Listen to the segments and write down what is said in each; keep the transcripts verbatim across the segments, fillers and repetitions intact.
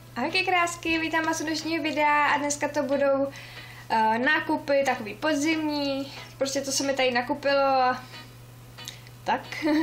Ahojky krásky, vítám vás u dnešního videa a dneska to budou uh, nákupy, takový podzimní, prostě to se mi tady nakupilo a tak, uh,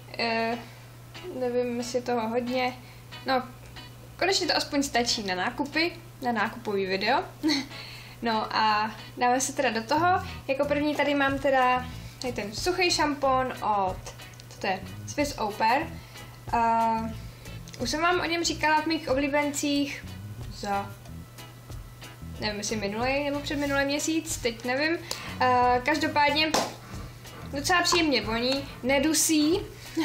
nevím, jestli toho hodně, no konečně to aspoň stačí na nákupy, na nákupový video. No a dáme se teda do toho, jako první tady mám teda tady ten suchý šampon od, co to je, Swiss Oper. Uh, Už jsem vám o něm říkala v mých oblíbencích za, nevím, jestli minulý nebo předminulý měsíc, teď nevím. Uh, každopádně docela příjemně voní, nedusí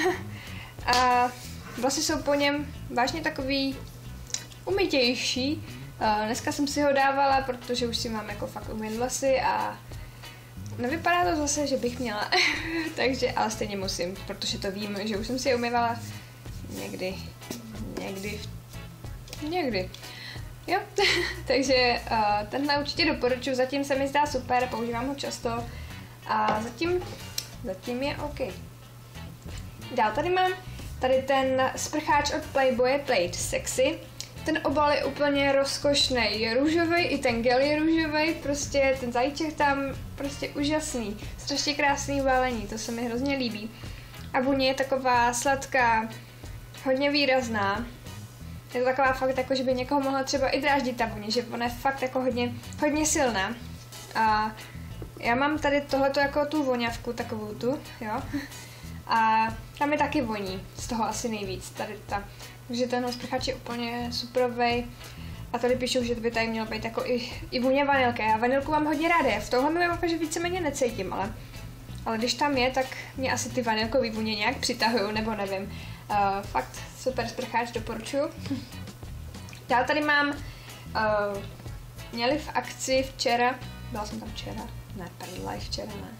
a vlasy jsou po něm vážně takový umytější. Uh, dneska jsem si ho dávala, protože už si mám jako fakt umýt vlasy a nevypadá to zase, že bych měla, takže ale stejně musím, protože to vím, že už jsem si je umývala někdy. Někdy, někdy, jo, takže uh, tenhle určitě doporučuji, zatím se mi zdá super, používám ho často a zatím, zatím je OK. Dál tady mám tady ten sprcháč od Playboye Play Sexy, ten obal je úplně rozkošný, je růžový, i ten gel je růžový, prostě ten zajíček tam prostě úžasný, strašně krásný balení, to se mi hrozně líbí a vůně je taková sladká, hodně výrazná. Je to taková fakt jako, že by někoho mohla třeba i dráždit ta vůně, že ona je fakt jako hodně, hodně silná. A já mám tady tohleto jako tu voňavku, takovou tu, jo. A tam je taky voní, z toho asi nejvíc, tady ta. Takže tenhle sprchač je úplně superovej. A tady píšou, že by tady mělo být jako i, i vůně vanilky. Já vanilku mám hodně ráda, v tomhle mi jako, že víceméně necítím, ale, ale když tam je, tak mě asi ty vanilkový vůně nějak přitahují, nebo nevím. Uh, fakt super sprcháč, doporučuji. Dál tady mám, uh, měli v akci včera, byla jsem tam včera, ne, prdla, včera ne.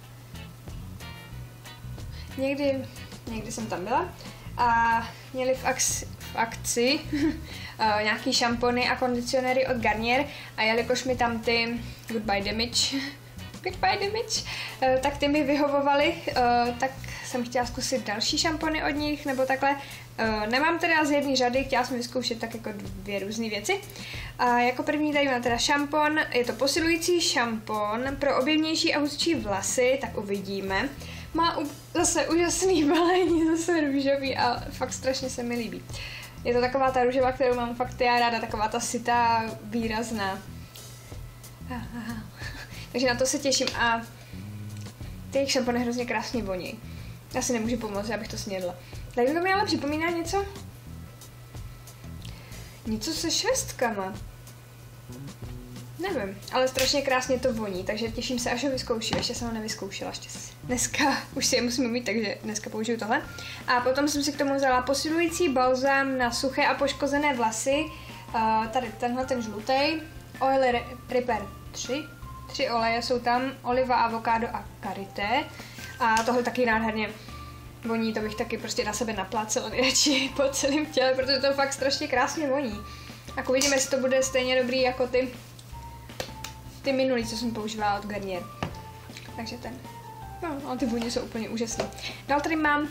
Někdy, někdy jsem tam byla a měli v akci, v akci uh, nějaký šampony a kondicionéry od Garnier a jelikož mi tam ty Goodbye Damage, Goodbye Damage, uh, tak ty mi vyhovovaly, uh, tak jsem chtěla zkusit další šampony od nich, nebo takhle. Uh, nemám teda z jedné řady, chtěla jsem vyzkoušet tak jako dvě různé věci. A jako první tady mám teda šampon, je to posilující šampon pro objemnější a hustší vlasy, tak uvidíme. Má u, zase úžasný balení, zase růžový a fakt strašně se mi líbí. Je to taková ta růžová, kterou mám fakt já ráda, taková ta sytá, výrazná. Takže na to se těším a ty jejich šampony hrozně krásně voní. Já si nemůžu pomoct, abych to snědla. Tady to mi ale připomíná něco. Něco se švestkama. Nevím, ale strašně krásně to voní, takže těším se, až ho vyzkouším. Ještě jsem ho nevyzkoušela štěstí. Dneska už si je musím mít, takže dneska použiju tohle. A potom jsem si k tomu vzala posilující balzám na suché a poškozené vlasy. Uh, tady tenhle ten žlutý. Oil Repair tři. Tři oleje jsou tam, oliva, avokádo a karité. A tohle taky nádherně voní, to bych taky prostě na sebe naplácela nejradši po celém těle, protože to fakt strašně krásně voní. A uvidíme, jestli to bude stejně dobrý jako ty, ty minulý, co jsem používala od Garnier. Takže ten, no, ty vůně jsou úplně úžasné. Dál tady mám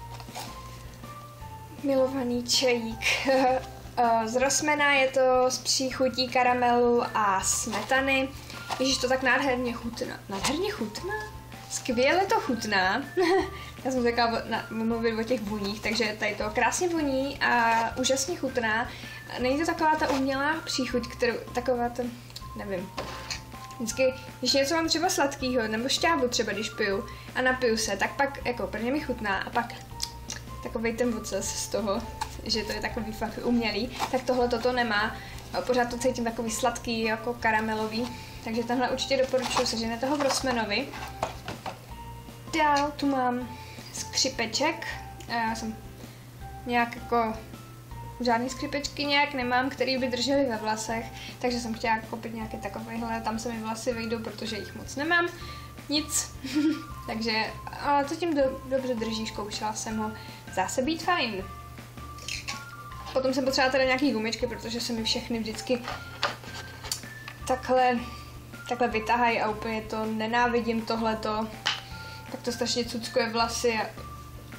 milovaný čajík z Rossmana, je to s příchutí karamelu a smetany. Ježiš, to tak nádherně chutná. Nádherně chutná? Skvěle to chutná. Já jsem řekla mluvit o těch vůních, takže tady to krásně voní a úžasně chutná. Není to taková ta umělá příchuť, kterou, taková ta, nevím. Vždycky, když něco mám třeba sladkýho, nebo šťávu třeba, když piju a napiju se, tak pak jako prvně mi chutná a pak takovej ten voces z toho, že to je takový fakt umělý, tak tohle toto nemá. Pořád to cítím takový sladký, jako karamelový, takže tenhle určitě doporučuji, seženete toho v Rossmanovi. Dál tu mám skřipeček, já jsem nějak jako žádný skřipečky nějak nemám, který by držely ve vlasech, takže jsem chtěla koupit nějaké takovéhle, tam se mi vlasy vejdou, protože jich moc nemám, nic, takže ale to tím do, dobře drží, zkoušela jsem ho, zdá se být fajn. Potom jsem potřebovala teda nějaký gumičky, protože se mi všechny vždycky takhle, takhle vytahají a úplně to nenávidím tohleto. Tak to strašně cuckuje vlasy a...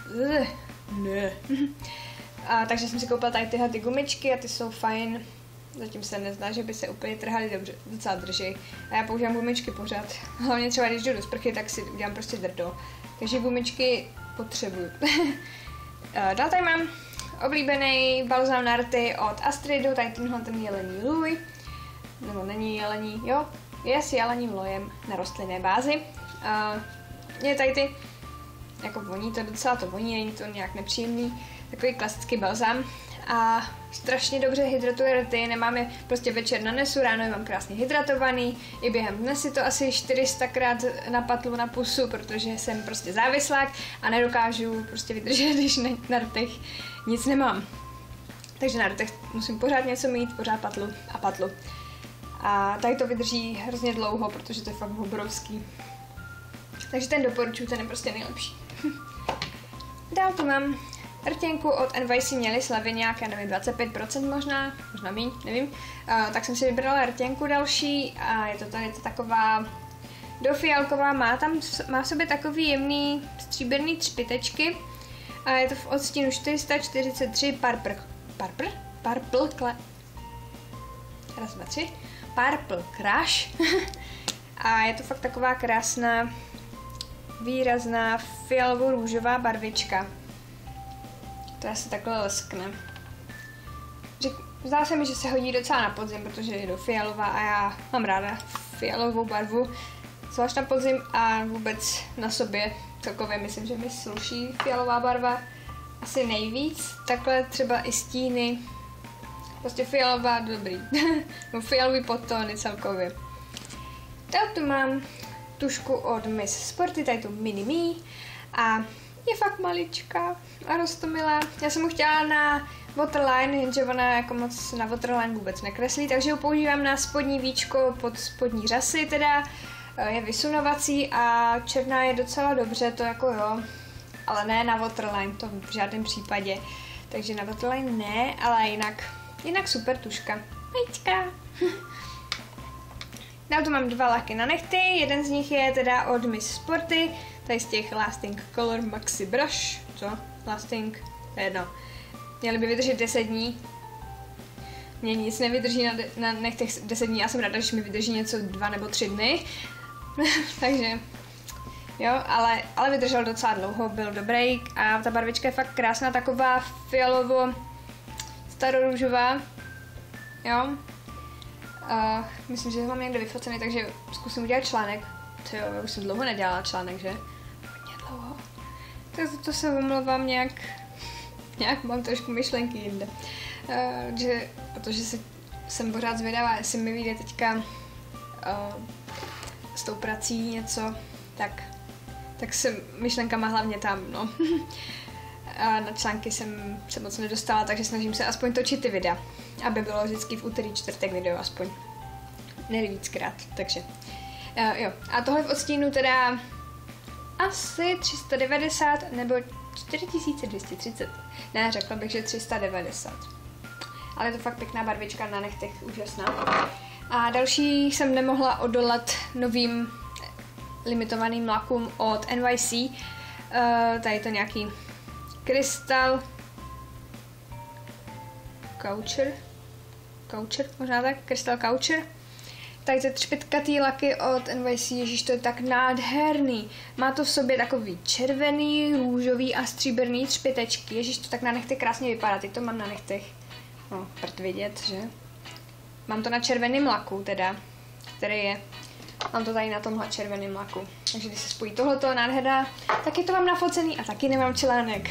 Ne. A takže jsem si koupila tady tyhle ty gumičky a ty jsou fajn. zatím se nezdá, že by se úplně trhaly dobře, docela drží. A já používám gumičky pořád. Hlavně třeba, když jdu do sprchy, tak si udělám prostě drdo. Takže gumičky potřebuju. Dál tady mám oblíbený balzám na rty od Astridu, tady tenhle ten jelení lůj. Nebo není jelení, jo, je s jelením lojem na rostlinné bázi. Uh, je tady ty, jako voní to docela, to voní, není to nějak nepříjemný, takový klasický balzám. A strašně dobře hydratuje rty, nemám je prostě večer nanesu, ráno je mám krásně hydratovaný, i během dne si to asi čtyři sta krát na patlu na pusu, protože jsem prostě závislák a nedokážu prostě vydržet, když ne, na rtech nic nemám. Takže na rtech musím pořád něco mít, pořád patlu a patlu. A tady to vydrží hrozně dlouho, protože to je fakt obrovský. Takže ten doporučuji, ten je prostě nejlepší. Dál tu mám rtěnku od N Y C, měli slevy nějaké, nevím, dvacet pět procent možná, možná míň, nevím. Uh, tak jsem si vybrala rtěnku další a je to tady to taková dofialková, má tam, má v sobě takový jemný stříbrný třpitečky a je to v odstínu čtyři sta čtyřicet tři Purple, Purple, Purple, Purple, raz, dva, tři, Purple Crush a je to fakt taková krásná, výrazná fialovo-růžová barvička. To se takhle leskne. Zdá se mi, že se hodí docela na podzim, protože je do fialová a já mám ráda fialovou barvu, zvlášť na podzim a vůbec na sobě celkově myslím, že mi sluší fialová barva asi nejvíc. Takhle třeba i stíny, prostě fialová dobrý, no fialový podtóny celkově. Dál tu mám tušku od Miss Sporty, tady tu Mini Me a je fakt maličká a roztomilá. Já jsem ho chtěla na waterline, jenže ona jako moc na waterline vůbec nekreslí, takže ho používám na spodní víčko pod spodní řasy, teda je vysunovací a černá je docela dobře, to jako jo, ale ne na waterline, to v žádném případě. Takže na waterline ne, ale jinak, jinak super tuška. Maličká. Dál tu mám dva laky na nehty, jeden z nich je teda od Miss Sporty, tady z těch Lasting Color Maxi Brush, co? Lasting, to je jedno. Měly by vydržet deset dní. Mně nic nevydrží na, de- na nechtech deset dní, já jsem ráda, že mi vydrží něco dva nebo tři dny. Takže, jo, ale, ale vydržel docela dlouho, byl dobrý a ta barvička je fakt krásná, taková fialovo starorůžová, jo. Uh, myslím, že ho mám někde vyfocený, takže zkusím udělat článek. Tyjo, já už jsem dlouho nedělala článek, že? Hodně dlouho. Tak to, to se omlouvám nějak, nějak mám trošku myšlenky jinde. Uh, že, protože si, jsem pořád zvědavá, jestli mi vyjde teďka uh, s tou prací něco, tak, tak jsem myšlenkama hlavně tam, no. A na články jsem se moc nedostala, takže snažím se aspoň točit ty videa, aby bylo vždycky v úterý, čtvrtek video aspoň. Ne víckrát, takže uh, jo. A tohle v odstínu teda asi tři sta devadesát nebo čtyři tisíce dvě stě třicet. Ne, řekla bych, že tři sta devadesát. Ale je to fakt pěkná barvička na nechtech, úžasná. A další jsem nemohla odolat novým limitovaným lakům od N Y C. Uh, tady to nějaký Crystal Coucher, Coucher, možná tak, Crystal Coucher. Tady ty třpitkatý laky od N Y C, ježiš, to je tak nádherný. Má to v sobě takový červený, růžový a stříbrný třpitečky, ježiš, to tak na nechtech krásně vypadá, teď to mám na nechtech, no, prd vidět, že? Mám to na červeném laku teda, který je, mám to tady na tomhle červeném laku. Takže když se spojí tohleto nádherná, taky to mám nafocený a taky nemám článek.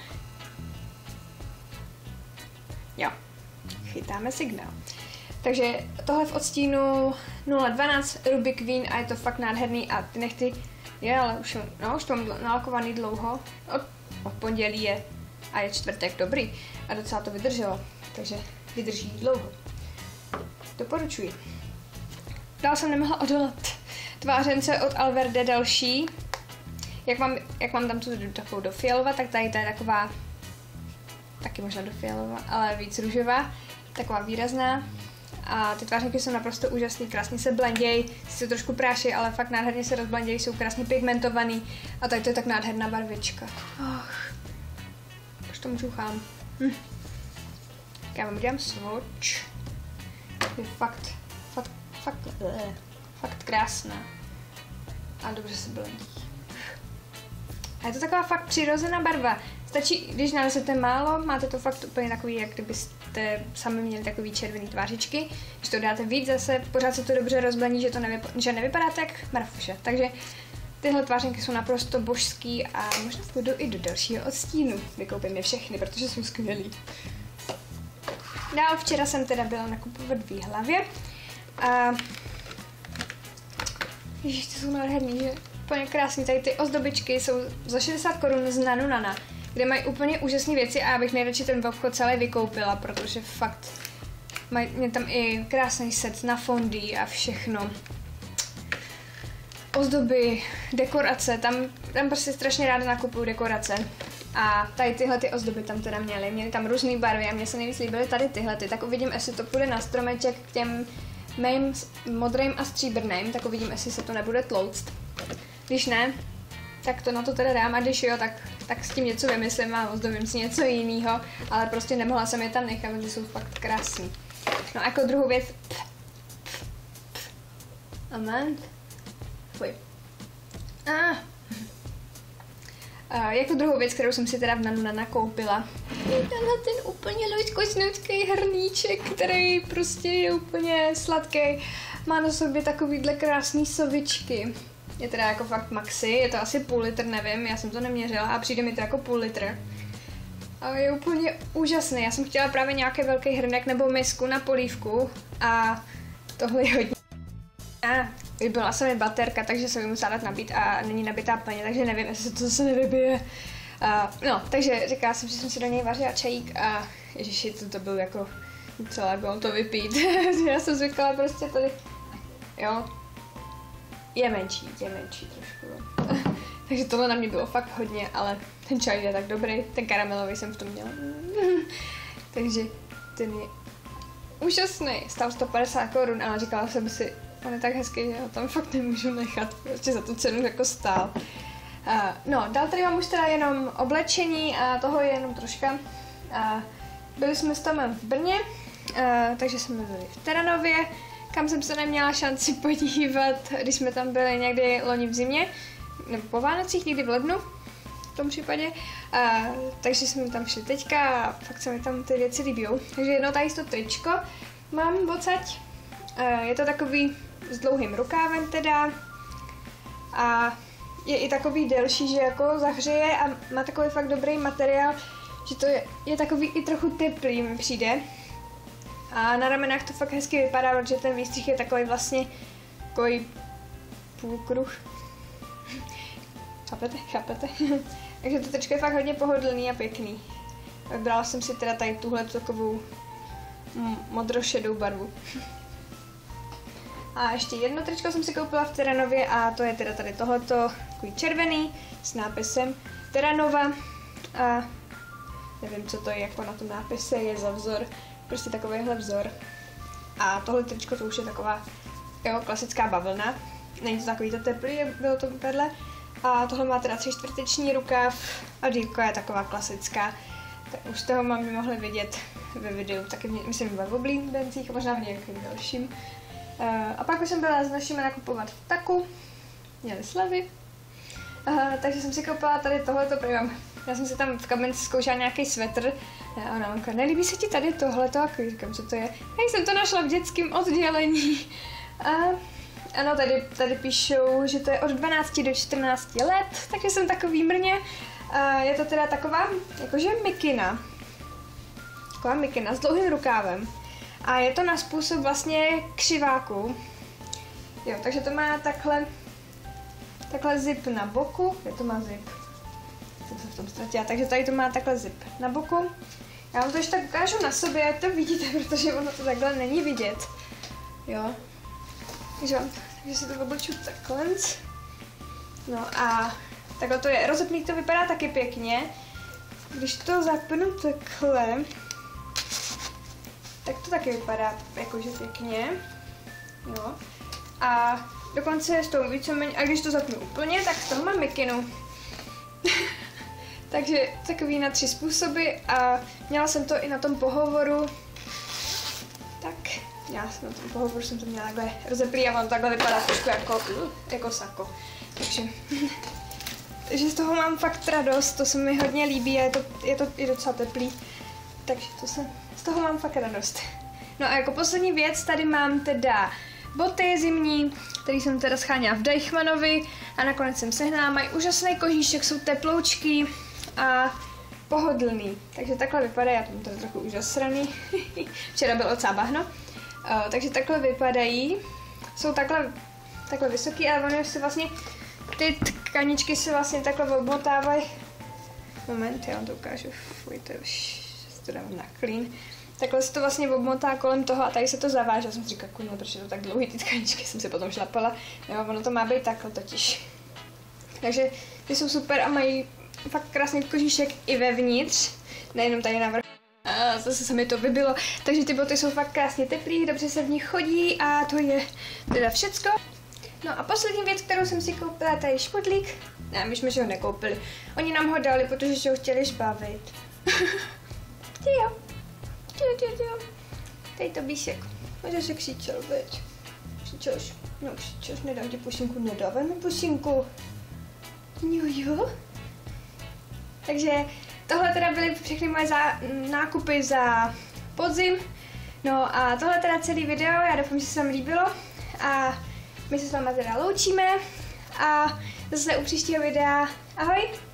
Jo, chytáme signál. Takže tohle v odstínu nula dvanáct Ruby Queen a je to fakt nádherný a ty nechty, je, ale už, no, už to mám nalakovaný dlouho, od, od pondělí je a je čtvrtek, dobrý a docela to vydrželo, takže vydrží dlouho. Doporučuji. Dál jsem nemohla odolat tvářence od Alverde další. Jak mám, jak mám tam tu takovou do fialova, tak tady ta je taková, taky možná do fialova, ale víc růžová, taková výrazná. A ty tvářenky jsou naprosto úžasný, krásně se blendějí, si trošku práší, ale fakt nádherně se rozblendějí, jsou krásně pigmentovaný. A tady to je tak nádherná barvička. Oh, už to můžu chám. Hm. Já vám udělám swatch. Je fakt, fakt, fakt, bleh, fakt krásná. A dobře se blendí. A je to taková fakt přirozená barva. Stačí, když nanesete málo, máte to fakt úplně takový, jak kdybyste sami měli takový červený tvářičky. Když to dáte víc, zase pořád se to dobře rozblendí, že to nevypa- že nevypadáte jak Marfuše. Takže tyhle tvářenky jsou naprosto božský a možná půjdu i do dalšího odstínu. Vykoupím je všechny, protože jsou skvělý. Dál včera jsem teda byla nakupovat v Jihlavě. A ježiš, to jsou nádherný, že? Úplně krásný. Tady ty ozdobičky jsou za šedesát korun z Nanu Nana, kde mají úplně úžasné věci a já bych nejradši ten obchod celý vykoupila, protože fakt mají mě tam i krásný set na fondy a všechno. Ozdoby, dekorace, tam, tam prostě strašně ráda nakupuju dekorace. A tady tyhle ty ozdoby tam teda měly, měly tam různé barvy a mně se nejvíc líbily tady tyhle ty, tak uvidím, jestli to půjde na stromeček k těm mým modrým a stříbrným, tak uvidím, jestli se to nebude tlouct. Když ne, tak to na to teda dám a když jo, tak, tak s tím něco vymyslím a ozdobím si něco jiného, ale prostě nemohla jsem je tam nechat, protože jsou fakt krásný. No a jako druhou věc, amen, fuj. Ah. Uh, jako druhou věc, kterou jsem si teda v Nanu Nana koupila, je tenhle ten úplně luďkočnoučkej hrníček, který prostě je úplně sladký. Má na sobě takovýhle krásný sovičky. Je teda jako fakt maxi, je to asi půl litr, nevím, já jsem to neměřila a přijde mi to jako půl litr. A je úplně úžasný, já jsem chtěla právě nějaký velký hrnek nebo misku na polívku a tohle je hodně. A byla se mi baterka, takže jsem ji musela dát nabít a není nabitá plně, takže nevím, jestli se to zase nevybije. Uh, no, takže říkala jsem, že jsem si do něj vařila čajík a ježiši, to, to byl jako celá gol to vypít. Já jsem zvykla prostě tady, jo, je menší, je menší trošku. Takže tohle na mě bylo fakt hodně, ale ten čaj je tak dobrý, ten karamelový jsem v tom měla. Takže ten je úžasný, stál sto padesát korun, ale říkala jsem si, on je tak hezký, že ho tam fakt nemůžu nechat, prostě za tu cenu jako stál. Uh, no, dál tady mám už teda jenom oblečení a toho je jenom troška. Uh, byli jsme s Tomem v Brně, uh, takže jsme byli v Teranově, kam jsem se neměla šanci podívat, když jsme tam byli někdy loni v zimě, nebo po Vánocích, někdy v lednu, v tom případě. Uh, takže jsme tam šli teďka a fakt se mi tam ty věci líbí. Takže jedno tady to tričko mám odsaď. Uh, je to takový s dlouhým rukávem teda a je i takový delší, že jako zahřeje a má takový fakt dobrý materiál, že to je, je takový i trochu teplý mi přijde. A na ramenách to fakt hezky vypadá, protože ten výstřih je takový vlastně takový půlkruh. Chápete? Chápete? Takže to tričko je fakt hodně pohodlný a pěkný. Vybrala jsem si teda tady tuhle takovou modrošedou barvu. A ještě jedno tričko jsem si koupila v Teranově a to je teda tady tohleto, takový červený, s nápisem Teranova. A nevím, co to je jako na tom nápise, je za vzor, prostě takovýhle vzor. A tohle tričko to už je taková jo, klasická bavlna, není to takový to teplý, bylo to vedle. A tohle má teda tři čtvrteční rukáv a dílka je taková klasická. Tak už z toho mám mohli vidět ve videu, taky myslím ve oblíbencích a možná v nějakým dalším. Uh, a pak už jsem byla s našimi nakupovat v Taku, měli slevy, uh, takže jsem si koupila tady tohleto, mám. Já jsem si tam v kabince zkoušela nějaký svetr a ona mamka, nelíbí se ti tady tohleto, a říkám, co to je. Já jsem to našla v dětském oddělení. Uh, ano, tady, tady píšou, že to je od dvanácti do čtrnácti let, takže jsem takový mrně. Uh, je to teda taková, jakože mikina, taková mikina s dlouhým rukávem. A je to na způsob vlastně křiváku. Jo, takže to má takhle, takhle zip na boku. Je to má zip. Jsem se v tom ztratila. Takže tady to má takhle zip na boku. Já vám to ještě tak ukážu na sobě, ať to vidíte, protože ono to takhle není vidět. Jo. Takže, vám, takže si to obleču takhle. No a takhle to je. Rozepný to vypadá taky pěkně. Když to zapnu takhle, tak to taky vypadá jakože pěkně, jo. A dokonce s tou víceméně, a když to zapnu úplně, tak z toho mám mikinu. Takže takový na tři způsoby a měla jsem to i na tom pohovoru. Tak, Já jsem na tom pohovoru jsem to měla takhle rozeplý a on takhle vypadá trošku jako, jako sako. Takže, takže z toho mám fakt radost, to se mi hodně líbí a je to, je to i docela teplý. Takže to se, z toho mám fakt radost. No a jako poslední věc tady mám teda boty zimní, který jsem teda scháněla v Deichmannovi a nakonec jsem sehnala. Mají úžasný kožíšek, jsou teploučký a pohodlný. Takže takhle vypadají, já to mám trochu už zasraný. Včera bylo docela bahno. Uh, takže takhle vypadají. Jsou takhle, takhle vysoký, ale oni se vlastně, ty tkaničky se vlastně takhle obmotávají. Moment, já vám to ukážu. Fuj, to už to dám na clean. Takhle se to vlastně obmotá kolem toho a tady se to zaváže. Já jsem si říkala, kurňa, proč je to tak dlouhý, ty tkaničky jsem se potom šlapala. Jo, ono to má být takhle totiž. Takže ty jsou super a mají fakt krásný kožíšek i vevnitř, nejenom tady na vrchu. A zase se mi to vybilo, takže ty boty jsou fakt krásně teplý, dobře se v nich chodí a to je teda všecko. No a poslední věc, kterou jsem si koupila, tady špudlík. Ne, my jsme si ho nekoupili. Oni nám ho dali, protože si ho chtěli zbavit. Ty jo. Ty jo, ty jo. Tady to bíšek. Možná se křičel, veď. Křičelš. No křičelš, nedám ti pusinku, nedáváme pusinku. Jo, jo. Takže tohle teda byly všechny moje za, nákupy za podzim. No a tohle teda celý video, já doufám, že se vám líbilo. A my se s váma teda loučíme. A zase u příštího videa. Ahoj!